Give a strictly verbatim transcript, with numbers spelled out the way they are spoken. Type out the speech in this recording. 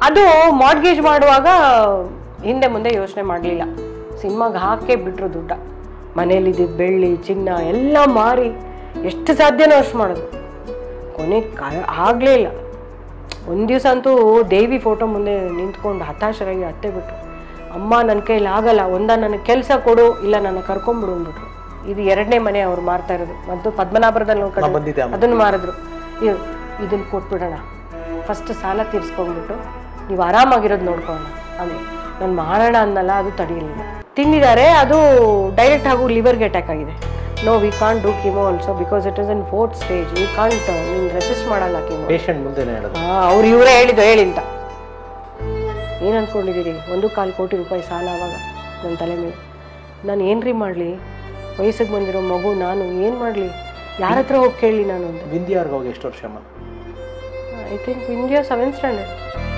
ಅದು ಮಾರ್ಗೇಜ್ ಮಾಡುವಾಗ ಹಿಂದೆ ಮುಂದೆ ಯೋಚನೆ ಮಾಡಲಿಲ್ಲ, ಸಿನಿಮಾಗೆ ಹಾಕೇ ಬಿಟ್ರು ದುಡ್ಡ. ಮನೇಲಿದ್ದಿದ್ದು ಬೆಳ್ಳಿ ಚಿನ್ನ ಎಲ್ಲ ಮಾರಿ ಎಷ್ಟು ಸಾಧ್ಯನೋ ಅಷ್ಟು ಮಾಡಿದ್ರು. ಕೊನೆಗೆ ಆಗಲೇ ಇಲ್ಲ. ಒಂದು ದಿವಸ ಅಂತೂ ದೇವಿ ಫೋಟೋ ಮುಂದೆ ನಿಂತ್ಕೊಂಡು ಹತಾಶರಾಗಿ ಅತ್ತೆ ಬಿಟ್ರು. ಅಮ್ಮ ನನ್ನ ಕೈಲಿ ಆಗಲ್ಲ, ಒಂದ ನನಗೆ ಕೆಲಸ ಕೊಡು, ಇಲ್ಲ ನನ್ನ ಕರ್ಕೊಂಡ್ಬಿಡು ಅಂದ್ಬಿಟ್ರು. ಇದು ಎರಡನೇ ಮನೆ ಅವ್ರು ಮಾರ್ತಾ ಇರೋದು. ಮತ್ತು ಪದ್ಮನಾಭರದಲ್ಲಿ ಕಡೆ ಅದನ್ನು ಮಾರಿದ್ರು. ಇದು ಇದನ್ನು ಕೊಟ್ಬಿಡೋಣ, ಫಸ್ಟ್ ಸಾಲ ತೀರಿಸ್ಕೊಂಡ್ಬಿಟ್ಟು ನೀವು ಆರಾಮಾಗಿರೋದು ನೋಡ್ಕೊಳ್ಳೋಣ, ಆಮೇಲೆ ನಾನು ಮಾಡೋಣ ಅನ್ನಲ್ಲ, ಅದು ತಡೆಯಲಿಲ್ಲ. ತಿಂದಿದ್ದಾರೆ, ಅದು ಡೈರೆಕ್ಟ್ ಆಗು ಲಿವರ್ಗೆ ಅಟ್ಯಾಕ್ ಆಗಿದೆ. No we can't do chemo also because it is in fourth stage, we can't, ನೀನು ರೆಸಿಸ್ಟ್ ಮಾಡಲ್ಲ ಕಿಮೋ. ಪೇಷಂಟ್ ಮುಂದೆ ಹೇಳೋದು. ಹಾಂ, ಅವ್ರು ಇವರೇ ಹೇಳಿದ್ದು ಹೇಳಿ ಅಂತ. ಏನು ಅಂದ್ಕೊಂಡಿದ್ದೀರಿ, ಒಂದು ಕಾಲು ಕೋಟಿ ರೂಪಾಯಿ ಸಾಲ ಆವಾಗ ನನ್ನ ತಲೆ ಮೇಲೆ. ನಾನು ಏನ್ರಿ ಮಾಡಲಿ, ವಯಸ್ಸಿಗೆ ಬಂದಿರೋ ಮಗು ನಾನು, ಏನು ಮಾಡಲಿ, ಯಾರ ಹತ್ರ ಹೋಗಿ ಕೇಳಲಿ ನಾನು ಅಂತ. ವಿಂಧ್ಯಾರ್ಗೆ ಹೋಗಿ ಎಷ್ಟು ವರ್ಷ? I think Vindhya seventh standard.